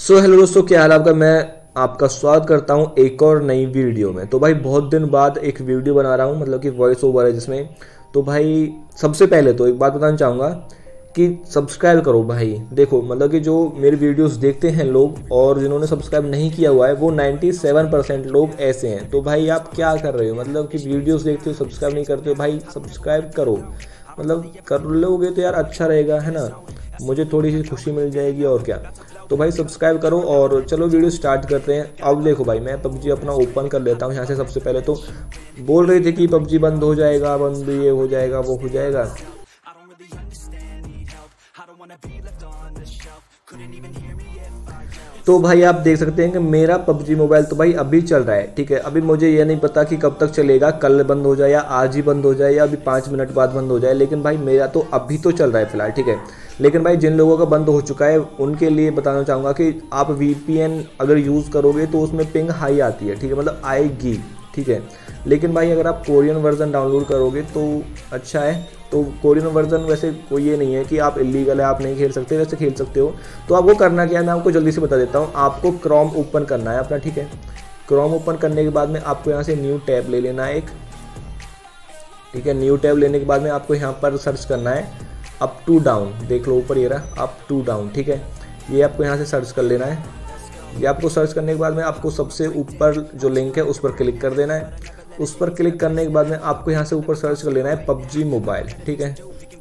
So hello दोस्तों, क्या हाल आपका। मैं आपका स्वागत करता हूं एक और नई वीडियो में। तो भाई बहुत दिन बाद एक वीडियो बना रहा हूं, मतलब कि वॉइस ओवर है जिसमें। तो भाई सबसे पहले तो एक बात बताना चाहूँगा कि सब्सक्राइब करो भाई। देखो मतलब कि जो मेरे वीडियोस देखते हैं लोग और जिन्होंने सब्सक्राइब नहीं किया हुआ है वो 97% लोग ऐसे हैं। तो भाई आप क्या कर रहे हो, मतलब कि वीडियोस देखते हो सब्सक्राइब नहीं करते हो। भाई सब्सक्राइब करो, मतलब कर लोगे तो यार अच्छा रहेगा, है ना। मुझे थोड़ी सी खुशी मिल जाएगी और क्या। तो भाई सब्सक्राइब करो और चलो वीडियो स्टार्ट करते हैं। अब देखो भाई मैं पबजी अपना ओपन कर लेता हूँ यहाँ से। सबसे पहले तो बोल रही थी कि पबजी बंद हो जाएगा, बंद ये हो जाएगा वो हो जाएगा। तो भाई आप देख सकते हैं कि मेरा पबजी मोबाइल तो भाई अभी चल रहा है, ठीक है। अभी मुझे ये नहीं पता कि कब तक चलेगा, कल बंद हो जाए या आज ही बंद हो जाए या अभी 5 मिनट बाद बंद हो जाए, लेकिन भाई मेरा तो अभी तो चल रहा है फिलहाल, ठीक है। लेकिन भाई जिन लोगों का बंद हो चुका है उनके लिए बताना चाहूँगा कि आप VPN अगर यूज़ करोगे तो उसमें पिंग हाई आती है, ठीक है, मतलब आएगी, ठीक है। लेकिन भाई अगर आप कोरियन वर्जन डाउनलोड करोगे तो अच्छा है। तो कोरियन वर्जन वैसे कोई ये नहीं है कि आप इलीगल है, आप नहीं खेल सकते, वैसे खेल सकते हो। तो आपको करना क्या है मैं आपको जल्दी से बता देता हूँ। आपको क्रोम ओपन करना है अपना, ठीक है। क्रोम ओपन करने के बाद में आपको यहाँ से न्यू टैब ले लेना है एक, ठीक है। न्यू टैब लेने के बाद में आपको यहाँ पर सर्च करना है अप टू डाउन। देख लो ऊपर ये रहा अप टू डाउन, ठीक है। ये आपको यहाँ से सर्च कर लेना है। ये आपको सर्च करने के बाद में आपको सबसे ऊपर जो लिंक है उस पर क्लिक कर देना है। उस पर क्लिक करने के बाद में आपको यहाँ से ऊपर सर्च कर लेना है पबजी मोबाइल, ठीक है।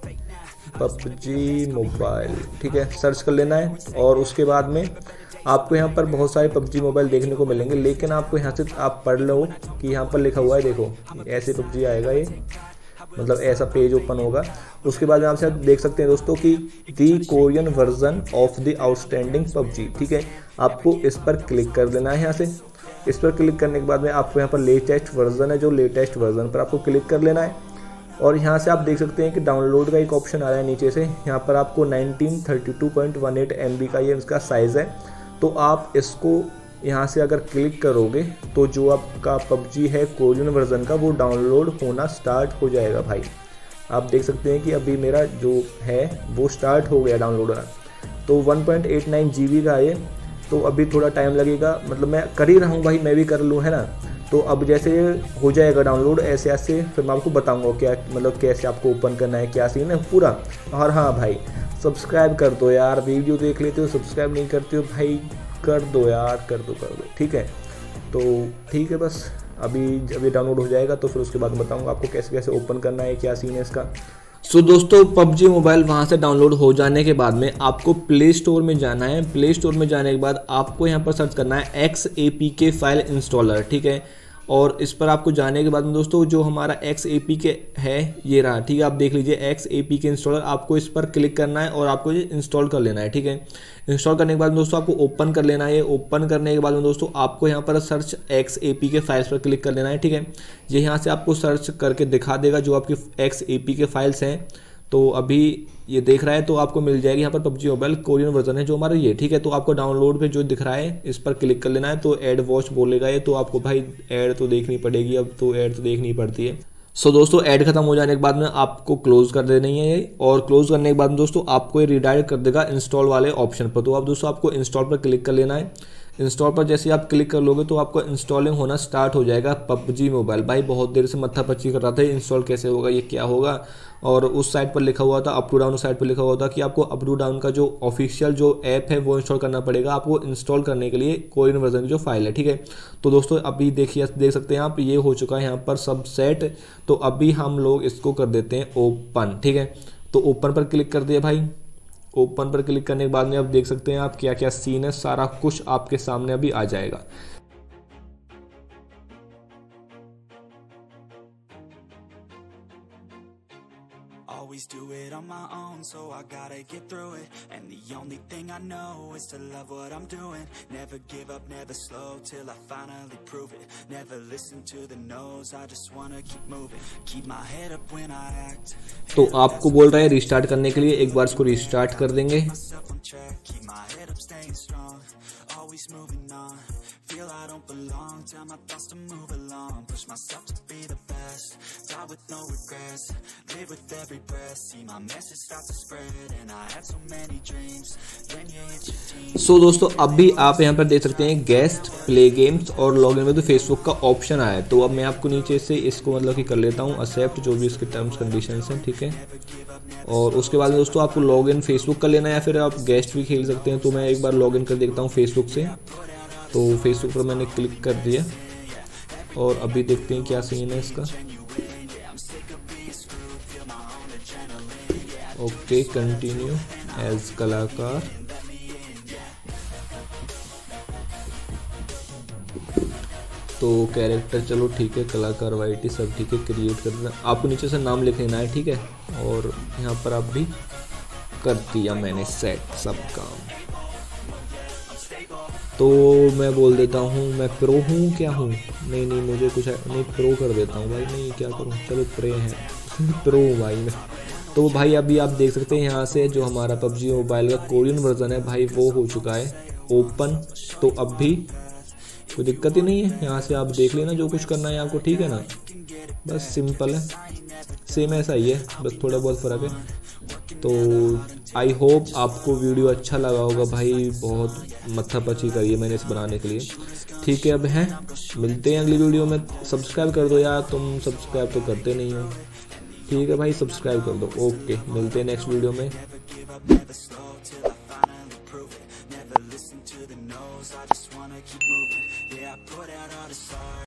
पबजी मोबाइल, ठीक है, सर्च कर लेना है। और उसके बाद में आपको यहाँ पर बहुत सारे पबजी मोबाइल देखने को मिलेंगे, लेकिन आपको यहाँ से आप पढ़ लो कि यहाँ पर लिखा हुआ है, देखो ऐसे पबजी आएगा ये, मतलब ऐसा पेज ओपन होगा। उसके बाद में आप देख सकते हैं दोस्तों कि the Korean version of the outstanding PUBG, ठीक है। आपको इस पर क्लिक कर देना है। यहाँ से इस पर क्लिक करने के बाद में आपको यहाँ पर लेटेस्ट वर्जन है, जो लेटेस्ट वर्जन पर आपको क्लिक कर लेना है। और यहाँ से आप देख सकते हैं कि डाउनलोड का एक ऑप्शन आ रहा है नीचे से। यहाँ पर आपको 1932.18 MB का ये इसका साइज़ है। तो आप इसको यहाँ से अगर क्लिक करोगे तो जो आपका पबजी है कोरियन वर्जन का वो डाउनलोड होना स्टार्ट हो जाएगा भाई। आप देख सकते हैं कि अभी मेरा जो है वो स्टार्ट हो गया डाउनलोड होना। तो 1.89 GB का ये, तो अभी थोड़ा टाइम लगेगा, मतलब मैं कर ही रहा हूँ भाई, मैं भी कर लूँ, है ना। तो अब जैसे हो जाएगा डाउनलोड ऐसे ऐसे फिर मैं आपको बताऊँगा क्या, मतलब कैसे आपको ओपन करना है, क्या सीन है पूरा। और हाँ भाई सब्सक्राइब कर दो यार, वीडियो देख लेते हो सब्सक्राइब नहीं करते हो भाई, कर दो यार, कर दो ठीक है। तो ठीक है, बस अभी जब ये डाउनलोड हो जाएगा तो फिर उसके बाद बताऊंगा आपको कैसे कैसे ओपन करना है, क्या सीन है इसका। सो दोस्तों पबजी मोबाइल वहाँ से डाउनलोड हो जाने के बाद में आपको प्ले स्टोर में जाना है। प्ले स्टोर में जाने के बाद आपको यहाँ पर सर्च करना है XAPK फाइल इंस्टॉलर, ठीक है। और इस पर आपको जाने के बाद में दोस्तों जो हमारा XAPK है ये रहा, ठीक है। आप देख लीजिए XAPK इंस्टॉलर, आपको इस पर क्लिक करना है और आपको ये इंस्टॉल कर लेना है, ठीक है। इंस्टॉल करने के बाद दोस्तों आपको ओपन कर लेना है। ओपन करने के बाद में दोस्तों आपको यहाँ पर सर्च XAPK फाइल्स पर क्लिक कर लेना है, ठीक है। ये यहाँ से आपको सर्च करके दिखा देगा जो आपकी XAPK फाइल्स हैं। तो अभी ये देख रहा है तो आपको मिल जाएगी यहाँ पर पबजी मोबाइल कोरियन वर्जन है जो हमारा ये, ठीक है। तो आपको डाउनलोड पे जो दिख रहा है इस पर क्लिक कर लेना है। तो ऐड वॉच बोलेगा ये, तो आपको भाई ऐड तो देखनी पड़ेगी, अब तो ऐड तो देखनी पड़ती है। सो दोस्तों ऐड खत्म हो जाने के बाद में आपको क्लोज कर देनी है ये। और क्लोज करने के बाद में दोस्तों आपको ये रिडायरेक्ट कर देगा इंस्टॉल वाले ऑप्शन पर। तो अब दोस्तों आपको इंस्टॉल पर क्लिक कर लेना है। इंस्टॉल पर जैसे आप क्लिक कर लोगे तो आपको इंस्टॉलिंग होना स्टार्ट हो जाएगा पबजी मोबाइल। भाई बहुत देर से मत्था पच्ची कर रहा था इंस्टॉल कैसे होगा, ये क्या होगा। और उस साइट पर लिखा हुआ था अप टू डाउन, साइट पर लिखा हुआ था कि आपको अप टू डाउन का जो ऑफिशियल जो ऐप है वो इंस्टॉल करना पड़ेगा आपको इंस्टॉल करने के लिए कोरियन वर्जन की जो फाइल है, ठीक है। तो दोस्तों अभी देखिए, देख सकते हैं आप, ये हो चुका है यहाँ पर सब सेट। तो अभी हम लोग इसको कर देते हैं ओपन, ठीक है। तो ओपन पर क्लिक कर दिया भाई। ओपन पर क्लिक करने के बाद में आप देख सकते हैं आप क्या क्या सीन है, सारा कुछ आपके सामने अभी आ जाएगा। Always do it on my own, so I gotta get through it. And the only thing I know is to love what I'm doing. Never give up, never slow, till I finally prove it. Never listen to the no's, I just wanna keep moving. Keep my head up when I act. तो आपको बोल रहा है restart करने के लिए, एक बार इसको रिस्टार्ट कर देंगे। Keep my head up up staying strong, always moving on. Feel I don't belong, tell my thoughts to move along. Push myself to be the best, die with no regrets. Live with every breath, see my message start to spread. And I had so many dreams, then you hit your team. सो दोस्तों अभी आप यहाँ पर देख सकते हैं guest, play games और login में तो फेसबुक का ऑप्शन आया है। तो अब मैं आपको नीचे से इसको मतलब कि कर लेता हूँ एक्सेप्ट, जो भी इसके टर्म्स कंडीशंस हैं, ठीक है। और उसके बाद में दोस्तों आपको लॉगिन फेसबुक कर लेना है या फिर आप गेस्ट भी खेल सकते हैं। तो मैं एक बार लॉगिन कर देखता हूँ फेसबुक से। तो फेसबुक पर मैंने क्लिक कर दिया और अभी देखते हैं क्या सीन है इसका। ओके, कंटिन्यू एज कलाकार। तो कैरेक्टर चलो ठीक है, कलाकार वाईटी सब ठीक है, क्रिएट कर देना। आपको नीचे से नाम लिख लेना है, ठीक है। और यहाँ पर आप भी कर दिया मैंने सेट सब काम। तो मैं बोल देता हूँ मैं प्रो हूँ, क्या हूँ, नहीं मुझे कुछ नहीं, प्रो कर देता हूँ भाई, नहीं क्या करूँ, चलो प्रे हैं प्रो भाई मैं। तो भाई अभी आप देख सकते हैं यहाँ से जो हमारा पबजी मोबाइल का कोरियन वर्जन है भाई वो हो चुका है ओपन। तो अब भी कोई दिक्कत ही नहीं है, यहाँ से आप देख लेना जो कुछ करना है आपको, ठीक है ना। बस सिंपल है, सेम ऐसा ही है, बस थोड़ा बहुत फ़र्क है। तो आई होप आपको वीडियो अच्छा लगा होगा भाई, बहुत मत्थापची करी है मैंने इस बनाने के लिए, ठीक है। अब हैं मिलते हैं अगली वीडियो में। सब्सक्राइब कर दो यार, तुम सब्सक्राइब तो करते नहीं हो, ठीक है भाई, सब्सक्राइब कर दो। ओके, मिलते हैं नेक्स्ट वीडियो में। I just wanna keep moving, yeah, I put out all the stars.